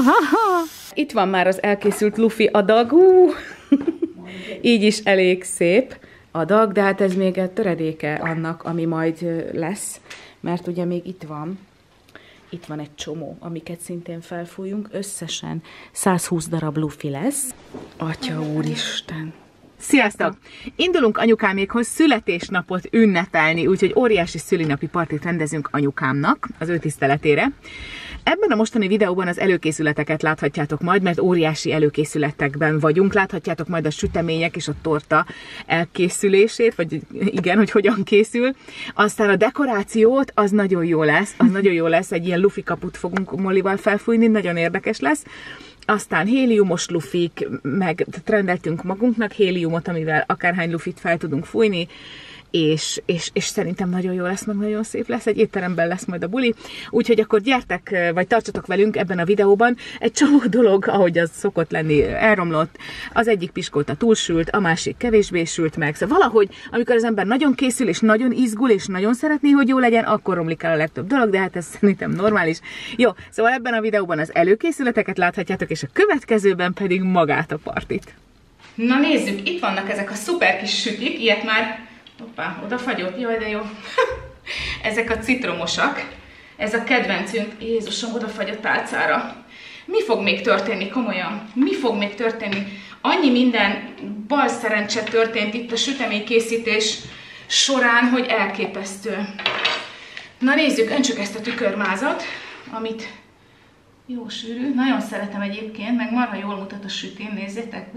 Itt van már az elkészült lufi adag. Így is elég szép adag, de hát ez még a töredéke annak, ami majd lesz, mert ugye még itt van egy csomó, amiket szintén felfújunk. Összesen 120 darab lufi lesz. Atya úristen! Sziasztok! Indulunk anyukámékhoz születésnapot ünnepelni, úgyhogy óriási szülinapi partit rendezünk anyukámnak az ő tiszteletére. Ebben a mostani videóban az előkészületeket láthatjátok majd, mert óriási előkészületekben vagyunk. Láthatjátok majd a sütemények és a torta elkészülését, vagy igen, hogy hogyan készül. Aztán a dekorációt, az nagyon jó lesz, egy ilyen lufi kaput fogunk Mollival felfújni, nagyon érdekes lesz. Aztán héliumos lufik, meg rendeltünk magunknak héliumot, amivel akárhány lufit fel tudunk fújni, és szerintem nagyon jó lesz, meg nagyon szép lesz, egy étteremben lesz majd a buli, úgyhogy akkor gyertek, vagy tartsatok velünk ebben a videóban. Egy csomó dolog, ahogy az szokott lenni, elromlott, az egyik piskóta túlsült, a másik kevésbé sült meg, szóval valahogy, amikor az ember nagyon készül, és nagyon izgul, és nagyon szeretné, hogy jó legyen, akkor romlik el a legtöbb dolog, de hát ez szerintem normális. Jó, szóval ebben a videóban az előkészületeket láthatjátok, és a következőben pedig magát a partit. Na nézzük, itt vannak ezek a szuper kis sütik, ilyet már hoppá, odafagyott, jaj de jó. Ezek a citromosak, ez a kedvencünk. Jézusom, odafagy a tálcára. Mi fog még történni, komolyan? Mi fog még történni? Annyi minden balszerencse történt itt a süteménykészítés során, hogy elképesztő. Na nézzük, öntsük ezt a tükörmázat, amit jó sűrű. Nagyon szeretem egyébként, meg marha jól mutat a sütén, nézzétek.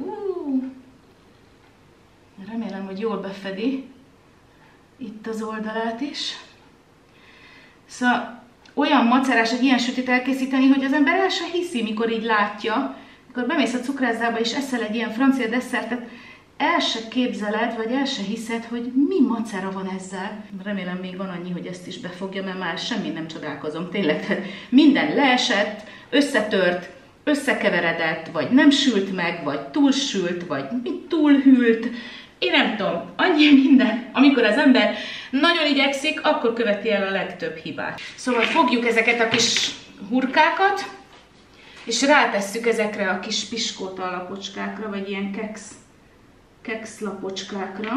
Remélem, hogy jól befedi itt az oldalát is. Szóval olyan macerás egy ilyen sütit elkészíteni, hogy az ember el se hiszi, mikor így látja. Mikor bemész a cukrászdába és eszel egy ilyen francia desszertet, el se képzeled, vagy el se hiszed, hogy mi macera van ezzel. Remélem még van annyi, hogy ezt is befogja, mert már semmi nem csodálkozom. Tényleg, tehát minden leesett, összetört, összekeveredett, vagy nem sült meg, vagy túlsült, vagy túlhűlt. Én nem tudom, annyi minden. Amikor az ember nagyon igyekszik, akkor követi el a legtöbb hibát. Szóval fogjuk ezeket a kis hurkákat, és rátesszük ezekre a kis piskóta alapocskákra, vagy ilyen keksz lapocskákra.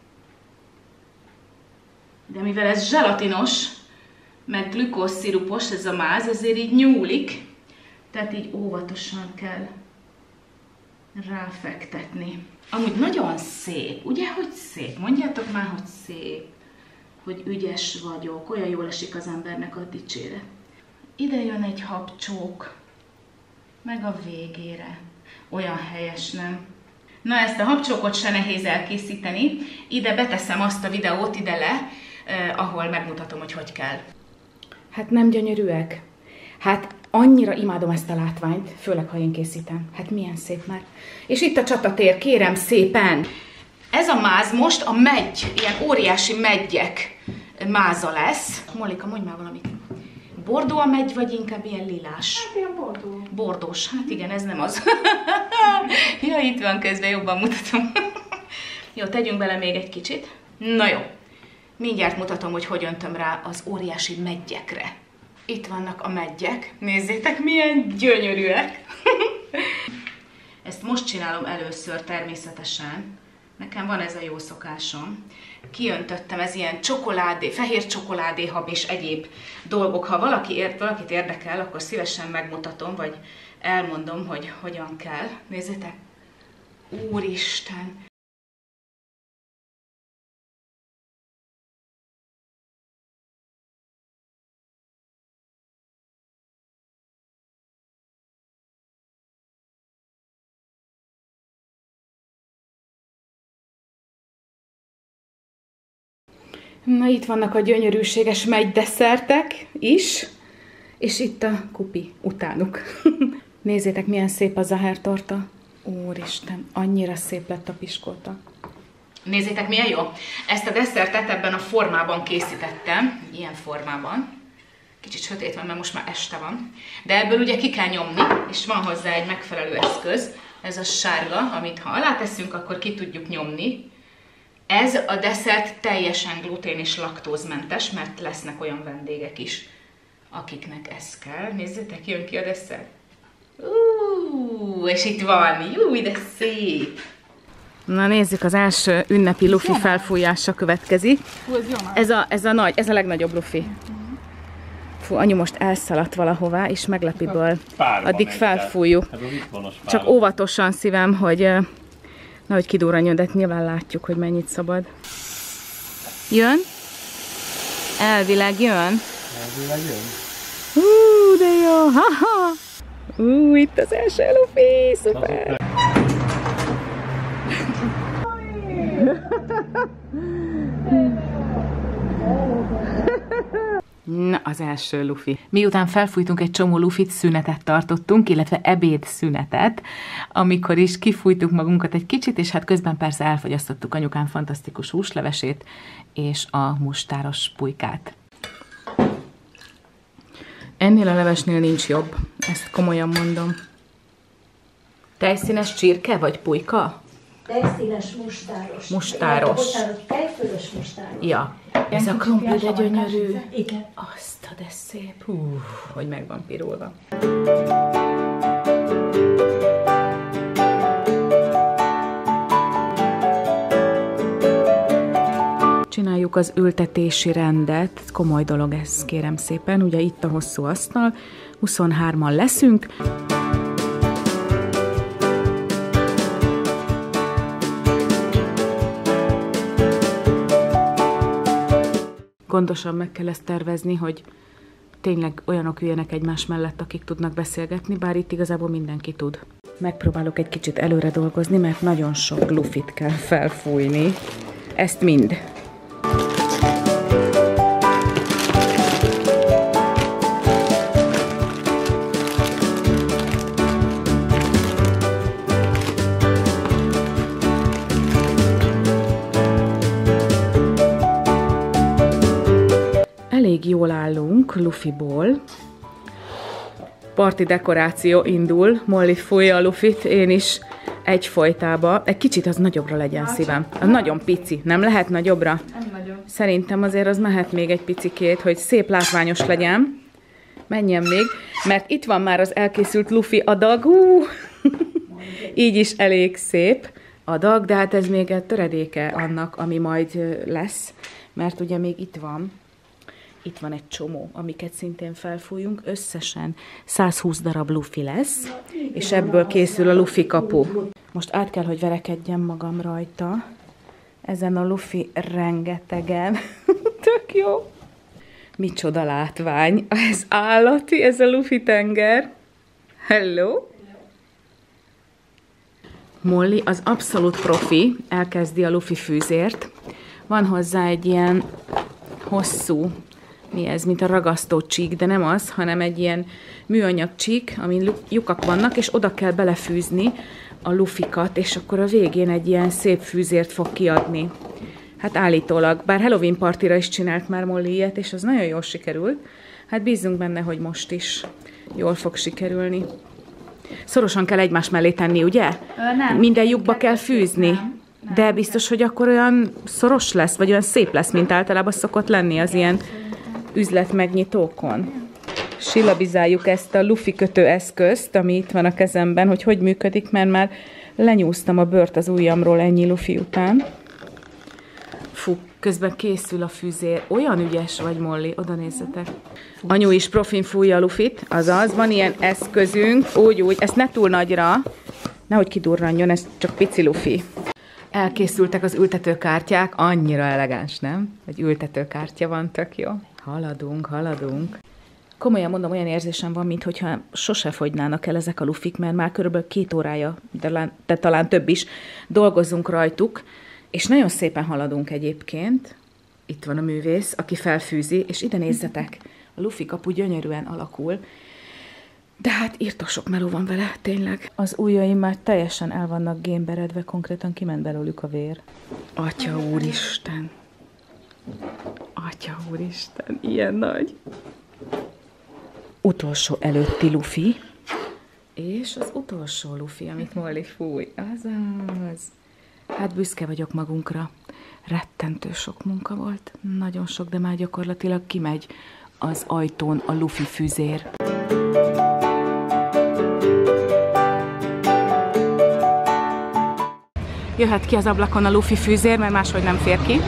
De mivel ez zselatinos, meg glükózszirupos ez a máz, ezért így nyúlik, tehát így óvatosan kell ráfektetni. Amúgy nagyon szép, ugye, hogy szép? Mondjátok már, hogy szép, hogy ügyes vagyok, olyan jól esik az embernek a dicséret. Ide jön egy habcsók, meg a végére. Olyan helyes, nem? Na, ezt a habcsókot se nehéz elkészíteni. Ide beteszem azt a videót ide le, ahol megmutatom, hogy hogy kell. Hát nem gyönyörűek? Hát annyira imádom ezt a látványt, főleg ha én készítem. Hát milyen szép már. És itt a csatatér, kérem szépen. Ez a máz most a megy, ilyen óriási meggyek máza lesz. Mollika, mondj már valamit. Bordó a megy, vagy inkább ilyen lilás? Hát ilyen bordó. Bordós, hát igen, ez nem az. Ja, itt van közben, jobban mutatom. Jó, tegyünk bele még egy kicsit. Na jó, mindjárt mutatom, hogy öntöm rá az óriási meggyekre. Itt vannak a meggyek, nézzétek, milyen gyönyörűek. Ezt most csinálom először természetesen. Nekem van ez a jó szokásom. Kiöntöttem, ez ilyen csokoládé, fehér csokoládéhab és egyéb dolgok. Ha valakit érdekel, akkor szívesen megmutatom, vagy elmondom, hogy hogyan kell. Nézzétek! Úristen! Na, itt vannak a gyönyörűséges megydesszertek is, és itt a kupi utánuk. Nézzétek, milyen szép a zahertorta. Úristen, annyira szép lett a piskóta. Nézzétek, milyen jó. Ezt a desszertet ebben a formában készítettem, ilyen formában. Kicsit sötét van, mert most már este van. De ebből ugye ki kell nyomni, és van hozzá egy megfelelő eszköz. Ez a sárga, amit ha alá teszünk, akkor ki tudjuk nyomni. Ez a desszert teljesen glutén és laktózmentes, mert lesznek olyan vendégek is, akiknek ez kell. Nézzétek, jön ki a desszert. És itt van. Jú, de szép. Na nézzük, az első ünnepi lufi felfújása következik. Ez a legnagyobb lufi. Fú, anyu most elszaladt valahová, és meglepiből. Addig felfújjuk. Csak óvatosan, szívem, hogy nehogy kidurranjon, de nyilván látjuk, hogy mennyit szabad. Jön? Elvileg jön? Elvileg jön. De jó, haha! Itt az első lufi, szuper! Na, az első lufi. Miután felfújtunk egy csomó lufit, szünetet tartottunk, illetve ebédszünetet, amikor is kifújtuk magunkat egy kicsit, és hát közben persze elfogyasztottuk anyukám fantasztikus húslevesét és a mustáros pulykát. Ennél a levesnél nincs jobb, ezt komolyan mondom. Tejszínes csirke vagy pulyka? Tejszínes mustáros. Mustáros. Bocsánat, tejfölös mustáros. Ja. Ez a krumpli de gyönyörű. Igen. Azt a de szép. Hú, hogy meg van pirulva. Csináljuk az ültetési rendet. Komoly dolog ez, kérem szépen. Ugye itt a hosszú asztal. 23-an leszünk. Gondosan meg kell ezt tervezni, hogy tényleg olyanok üljenek egymás mellett, akik tudnak beszélgetni, bár itt igazából mindenki tud. Megpróbálok egy kicsit előre dolgozni, mert nagyon sok lufit kell felfújni. Ezt mind. Elég jól állunk lufiból. Parti dekoráció indul. Molly fújja a lufit, én is egyfolytában. Egy kicsit az nagyobbra legyen, szívem. Az nagyon pici. Nem lehet nagyobbra? Nem nagyon. Szerintem azért az mehet még egy picikét, hogy szép látványos legyen. Menjen még, mert itt van már az elkészült lufi adag. Így is elég szép adag, de hát ez még egy töredéke annak, ami majd lesz, mert ugye még itt van. Itt van egy csomó, amiket szintén felfújunk. Összesen 120 darab lufi lesz, és ebből készül a lufi kapu. Most át kell, hogy verekedjem magam rajta. Ezen a lufi rengetegen. Tök jó. Micsoda látvány. Ez állati, ez a lufi tenger. Hello. Molly az abszolút profi, elkezdi a lufi fűzért. Van hozzá egy ilyen hosszú, mi ez, mint a ragasztó csík, de nem az, hanem egy ilyen műanyag csík, amin lyukak vannak, és oda kell belefűzni a lufikat, és akkor a végén egy ilyen szép fűzért fog kiadni. Hát állítólag, bár Halloween partira is csinált már Molly ilyet, és az nagyon jól sikerült. Hát bízzunk benne, hogy most is jól fog sikerülni. Szorosan kell egymás mellé tenni, ugye? Nem. Minden lyukba kell fűzni. Nem. De biztos, hogy akkor olyan szoros lesz, vagy olyan szép lesz, mint általában szokott lenni az ilyen üzletmegnyitókon. Silabizáljuk ezt a lufi kötő eszközt, ami itt van a kezemben, hogy működik, mert már lenyúztam a bőrt az ujjamról ennyi lufi után. Fú, közben készül a fűzér. Olyan ügyes vagy, Molly, oda nézzetek. Anyu is profin fújja a lufit, azaz, van ilyen eszközünk, úgy, ezt ne túl nagyra, nehogy kidurranjon, ez csak pici lufi. Elkészültek az ültetőkártyák, annyira elegáns, nem? Egy ültetőkártya van, tök jó. Haladunk. Komolyan mondom, olyan érzésem van, mintha sose fogynának el ezek a lufik, mert már körülbelül 2 órája, de talán több is, dolgozzunk rajtuk, és nagyon szépen haladunk egyébként. Itt van a művész, aki felfűzi, és ide nézzetek, a lufi kapu gyönyörűen alakul. De hát írtó sok meló van vele, tényleg. Az ujjaim már teljesen el vannak gémberedve, konkrétan kiment belőlük a vér. Atya úristen! Atya úristen, ilyen nagy! Utolsó előtti lufi, és az utolsó lufi, amit Molly fúj. Azaz! Hát büszke vagyok magunkra. Rettentő sok munka volt. Nagyon sok, de már gyakorlatilag kimegy az ajtón a lufi fűzér. jöhet ki az ablakon a lufi fűzér, mert máshogy nem fér ki.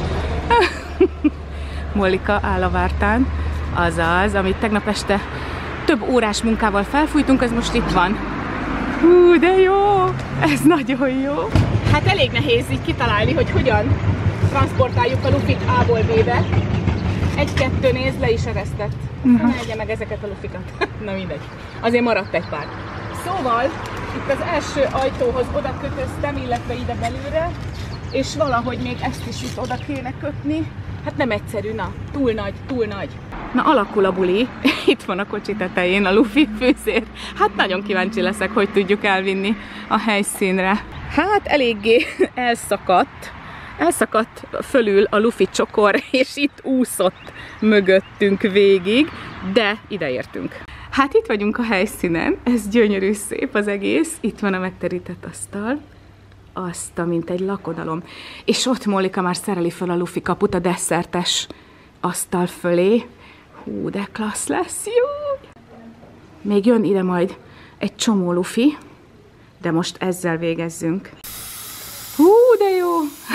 Mollika áll a vártán, azaz, amit tegnap este több órás munkával felfújtunk, az most itt van. Hú, de jó! Ez nagyon jó! Hát elég nehéz így kitalálni, hogy hogyan transportáljuk a lufit A-ból B-be. Egy-kettő néz, le is eresztett. Ne egye meg ezeket a lufikat. Na mindegy. Azért maradt egy pár. Szóval itt az első ajtóhoz oda kötöztem, illetve ide belülre, és valahogy még ezt is itt oda kéne kötni. Hát nem egyszerű, na, túl nagy, túl nagy. Na, alakul a buli, itt van a kocsi tetején a lufi fűzér. Hát nagyon kíváncsi leszek, hogy tudjuk elvinni a helyszínre. Hát eléggé elszakadt fölül a lufi csokor, és itt úszott mögöttünk végig, de ide értünk. Hát itt vagyunk a helyszínen, ez gyönyörű szép az egész, itt van a megterített asztal, mint egy lakodalom. És ott Mollika már szereli föl a lufi kaput a desszertes asztal fölé. Hú, de klassz lesz, jó! Még jön ide majd egy csomó lufi, de most ezzel végezzünk. Hú, de jó!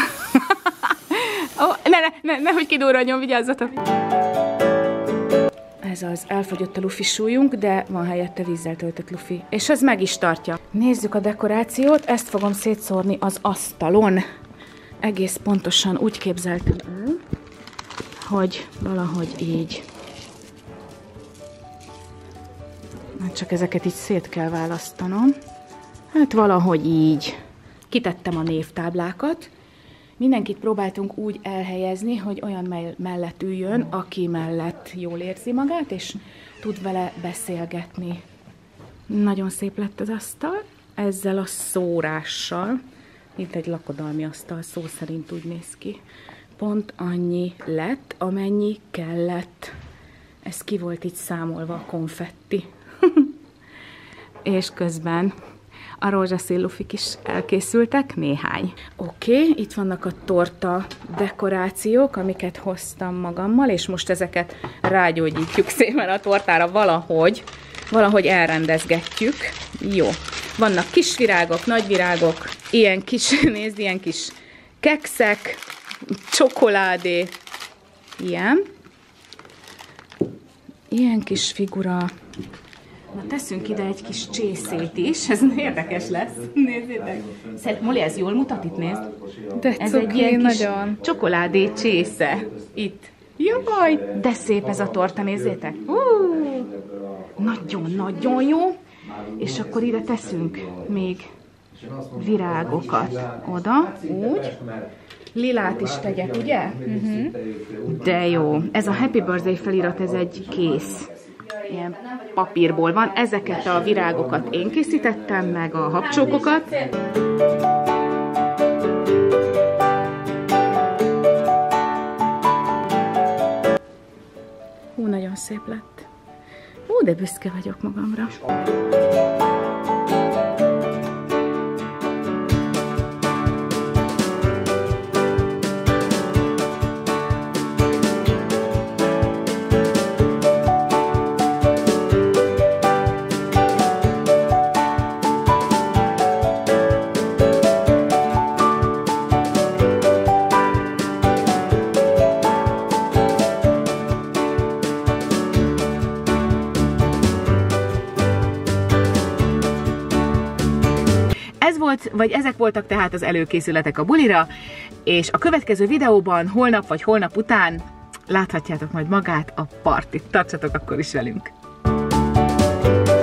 Nehogy kidurranjon, vigyázzatok! Ez az, elfogyott a lufi súlyunk, de van helyette vízzel töltött lufi. És ez meg is tartja. Nézzük a dekorációt, ezt fogom szétszórni az asztalon. Egész pontosan úgy képzeltem el, hogy valahogy így. Csak ezeket így szét kell választanom. Hát valahogy így. Kitettem a névtáblákat. Mindenkit próbáltunk úgy elhelyezni, hogy olyan mellett üljön, aki mellett jól érzi magát, és tud vele beszélgetni. Nagyon szép lett az asztal, ezzel a szórással. Itt egy lakodalmi asztal, szó szerint úgy néz ki. Pont annyi lett, amennyi kellett. Ez ki volt itt számolva, a konfetti. És közben a rózsaszín lufik is elkészültek, néhány. Oké, itt vannak a torta dekorációk, amiket hoztam magammal, és most ezeket rágyógyítjuk szépen a tortára valahogy elrendezgetjük. Jó. Vannak kis virágok, nagy virágok, ilyen kis, nézd, ilyen kis kekszek, csokoládé, ilyen kis figura. Na, teszünk ide egy kis csészét is, ez érdekes lesz. Nézzétek. Moli, ez jól mutat, itt nézd. De ez cuki, egy ilyen kis nagyon. csokoládé csésze. Itt. Jaj, de szép ez a torta, nézzétek. Nagyon-nagyon jó. És akkor ide teszünk még virágokat oda, úgy. Lilát is tegyek, ugye? De jó. Ez a Happy Birthday felirat, ez egy kész. Ilyen papírból van. Ezeket a virágokat én készítettem, meg a habcsókokat. Hú, nagyon szép lett. Hú, de büszke vagyok magamra. Ezek voltak tehát az előkészületek a bulira, és a következő videóban holnap vagy holnap után láthatjátok majd magát a partit. Tartsatok akkor is velünk!